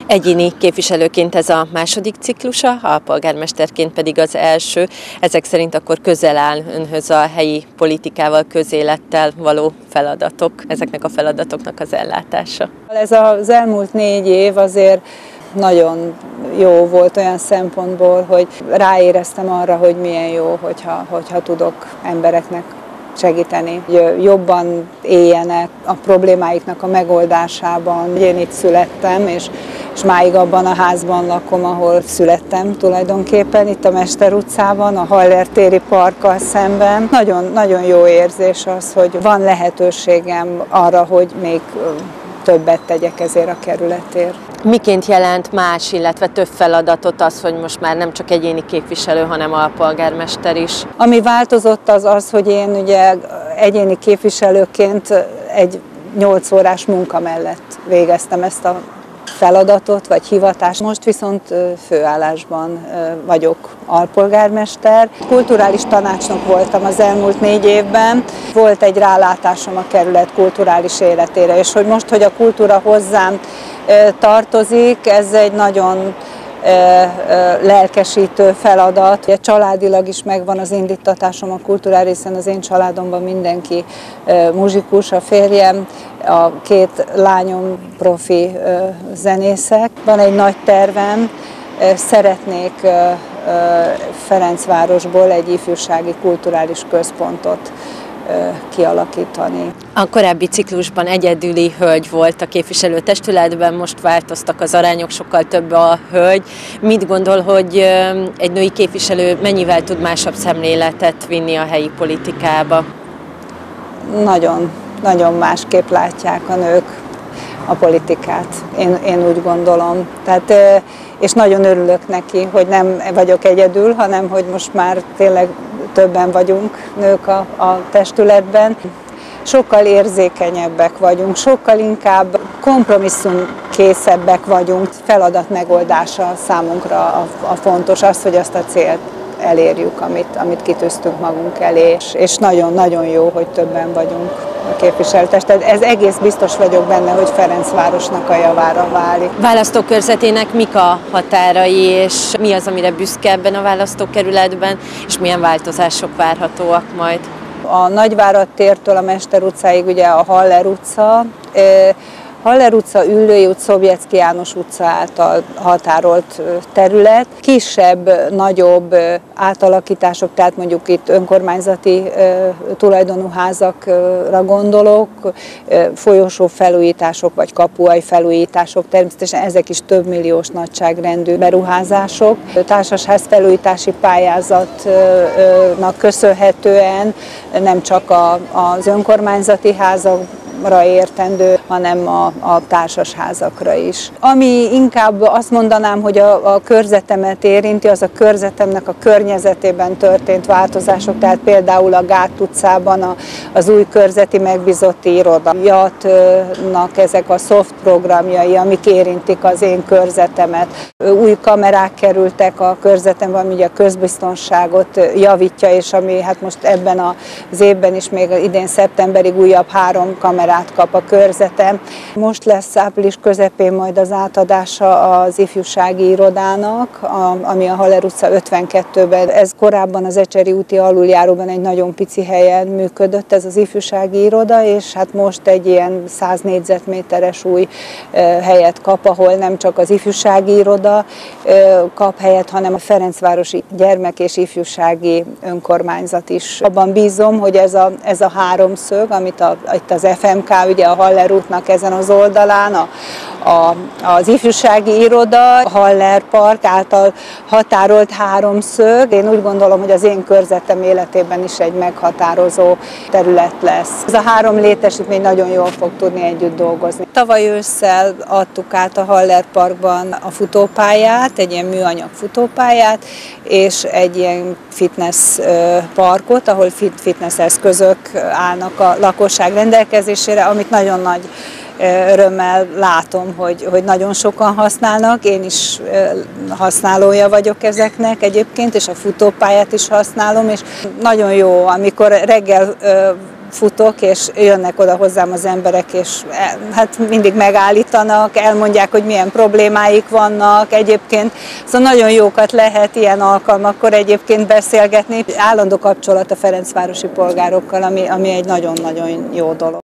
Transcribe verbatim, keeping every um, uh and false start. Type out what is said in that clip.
Egyéni képviselőként ez a második ciklusa, alpolgármesterként pedig az első. Ezek szerint akkor közel áll önhöz a helyi politikával, közélettel való feladatok, ezeknek a feladatoknak az ellátása. Ez az elmúlt négy év azért nagyon jó volt olyan szempontból, hogy ráéreztem arra, hogy milyen jó, hogyha, hogyha tudok embereknek segíteni, hogy jobban éljenek a problémáiknak a megoldásában. Én itt születtem, és, és máig abban a házban lakom, ahol születtem tulajdonképpen, itt a Mester utcában, a Haller téri parkkal szemben. Nagyon, nagyon jó érzés az, hogy van lehetőségem arra, hogy még többet tegyek ezért a kerületért. Miként jelent más, illetve több feladatot az, hogy most már nem csak egyéni képviselő, hanem alpolgármester is? Ami változott az az, hogy én ugye egyéni képviselőként egy nyolc órás munka mellett végeztem ezt a feladatot vagy hivatást. Most viszont főállásban vagyok alpolgármester. Kulturális tanácsnok voltam az elmúlt négy évben. Volt egy rálátásom a kerület kulturális életére, és hogy most, hogy a kultúra hozzám tartozik, ez egy nagyon lelkesítő feladat. Családilag is megvan az indítatásom a kultúrára, hiszen az én családomban mindenki muzsikus, a férjem, a két lányom profi zenészek. Van egy nagy tervem, szeretnék Ferencvárosból egy ifjúsági kulturális központot kialakítani. A korábbi ciklusban egyedüli hölgy volt a képviselőtestületben, most változtak az arányok, sokkal több a hölgy. Mit gondol, hogy egy női képviselő mennyivel tud másabb szemléletet vinni a helyi politikába? Nagyon, nagyon másképp látják a nők a politikát, én, én úgy gondolom. Tehát, és nagyon örülök neki, hogy nem vagyok egyedül, hanem hogy most már tényleg többen vagyunk nők a, a testületben. Sokkal érzékenyebbek vagyunk, sokkal inkább kompromisszumkészebbek vagyunk. Feladat megoldása számunkra a, a fontos, az, hogy azt a célt elérjük, amit, amit kitűztünk magunk elé. És nagyon-nagyon jó, hogy többen vagyunk a képviselőtestület. Ez egész biztos vagyok benne, hogy Ferencvárosnak a javára válik. Választókörzetének mik a határai, és mi az, amire büszke ebben a választókerületben, és milyen változások várhatóak majd? A Nagyvárad tértől a Mester utcáig ugye a Haller utca, Haller utca, Üllői utca, Szobjecki János utca által határolt terület. Kisebb, nagyobb átalakítások, tehát mondjuk itt önkormányzati tulajdonú házakra gondolok, folyosó felújítások vagy kapuaj felújítások, természetesen ezek is több milliós nagyságrendű beruházások. Társasház felújítási pályázatnak köszönhetően nem csak az önkormányzati házak, értendő, hanem a, a társasházakra is. Ami inkább azt mondanám, hogy a, a körzetemet érinti, az a körzetemnek a környezetében történt változások, tehát például a Gát utcában a, az új körzeti megbízotti iroda, jatnak ezek a soft programjai, amik érintik az én körzetemet. Új kamerák kerültek a körzetemben, ami ugye a közbiztonságot javítja, és ami hát most ebben az évben is, még idén szeptemberig újabb három kamerát kap a körzetem. Most lesz április közepén majd az átadása az ifjúsági irodának, ami a Haller utca ötvenkettőben. Ez korábban az Ecseri úti aluljáróban egy nagyon pici helyen működött ez az ifjúsági iroda, és hát most egy ilyen száz négyzetméteres új helyet kap, ahol nem csak az ifjúsági iroda kap helyet, hanem a Ferencvárosi Gyermek- és Ifjúsági Önkormányzat is. Abban bízom, hogy ez a, ez a háromszög, amit a, itt az ef em ká, ugye a Haller útnak ezen az oldalán, a, a, az ifjúsági iroda, a Haller Park által határolt háromszög. Én úgy gondolom, hogy az én körzetem életében is egy meghatározó terület lesz. Ez a három létesítmény nagyon jól fog tudni együtt dolgozni. Tavaly ősszel adtuk át a Haller Parkban a futópályát, egy ilyen műanyag futópályát, és egy ilyen fitness parkot, ahol fitness eszközök állnak a lakosság rendelkezésére, amit nagyon nagy örömmel látom, hogy, hogy nagyon sokan használnak. Én is használója vagyok ezeknek egyébként, és a futópályát is használom, és nagyon jó, amikor reggel futok, és jönnek oda hozzám az emberek, és hát mindig megállítanak, elmondják, hogy milyen problémáik vannak egyébként. Szóval nagyon jókat lehet ilyen alkalmakkor egyébként beszélgetni. Állandó kapcsolat a ferencvárosi polgárokkal, ami, ami egy nagyon-nagyon jó dolog.